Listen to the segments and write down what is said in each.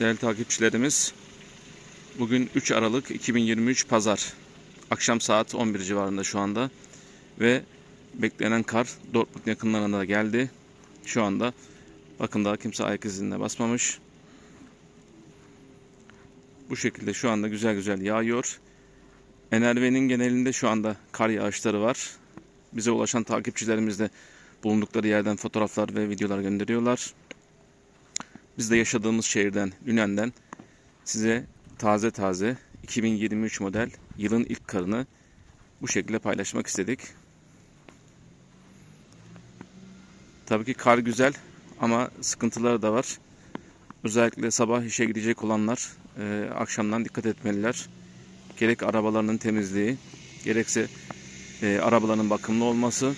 Değerli takipçilerimiz, bugün 3 Aralık 2023 Pazar. Akşam saat 11 civarında şu anda. Ve beklenen kar Dortmund yakınlarına da geldi. Şu anda bakın daha kimse ayak izine basmamış. Bu şekilde şu anda güzel güzel yağıyor. NRV'nin genelinde şu anda kar yağışları var. Bize ulaşan takipçilerimiz de bulundukları yerden fotoğraflar ve videolar gönderiyorlar. Biz de yaşadığımız şehirden, Lünen'den size taze taze 2023 model yılın ilk karını bu şekilde paylaşmak istedik. Tabii ki kar güzel ama sıkıntıları da var. Özellikle sabah işe gidecek olanlar akşamdan dikkat etmeliler. Gerek arabalarının temizliği, gerekse arabaların bakımlı olması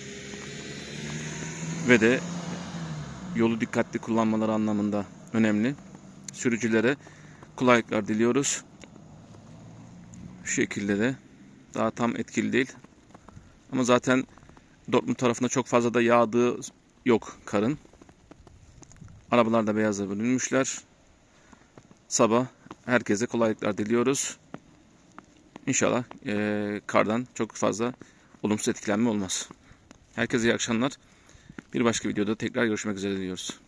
ve de yolu dikkatli kullanmaları anlamında önemli. Sürücülere kolaylıklar diliyoruz. Şu şekilde de daha tam etkili değil. Ama zaten Dortmund tarafında çok fazla da yağdığı yok karın. Arabalar da beyaza bürünmüşler. Sabah herkese kolaylıklar diliyoruz. İnşallah kardan çok fazla olumsuz etkilenme olmaz. Herkese iyi akşamlar. Bir başka videoda tekrar görüşmek üzere diliyoruz.